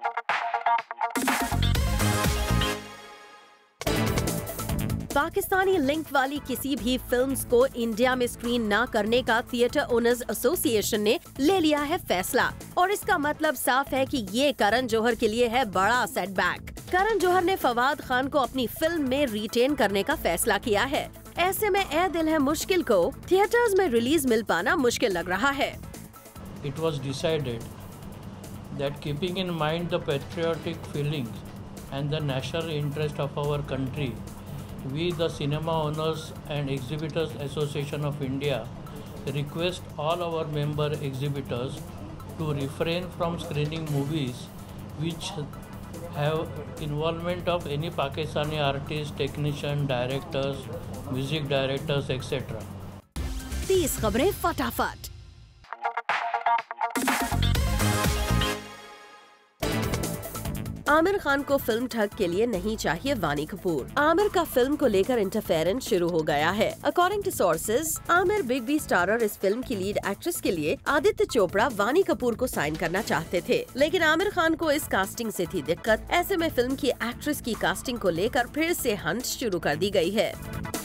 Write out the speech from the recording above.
Pakistani link वाली किसी भी फिल्म्स को इंडिया में स्क्रीन ना करने का थिएटर ओनर्स एसोसिएशन ने ले लिया है फैसला, और इसका मतलब साफ है कि ये करण जौहर के लिए है बड़ा सेटबैक। करण जौहर ने फवाद खान को अपनी फिल्म में रिटेन करने का फैसला किया है। ऐसे में ए दिल है मुश्किल को थिएटर्स में रिलीज मिल पाना मुश्किल लग रहा है। It was decided that keeping in mind the patriotic feelings and the national interest of our country, we, the Cinema Owners and Exhibitors Association of India, request all our member exhibitors to refrain from screening movies which have involvement of any Pakistani artists, technicians, directors, music directors, etc. 30 खबरें फटाफट। आमिर खान को film ठग के लिए नहीं चाहिए वानी कपूर। आमिर का फिल्म को लेकर इंटरफेरेंस शुरू हो गया है। According to sources, Aamir Big B starrer इस फिल्म की लीड एक्ट्रेस के लिए आदित्य चोपड़ा वानी कपूर को साइन करना चाहते थे, लेकिन आमिर खान को इस कास्टिंग से थी दिक्कत। ऐसे में फिल्म की एक्ट्रेस की कास्टिंग को लेकर फिर से हंट शुरू कर दी गई है।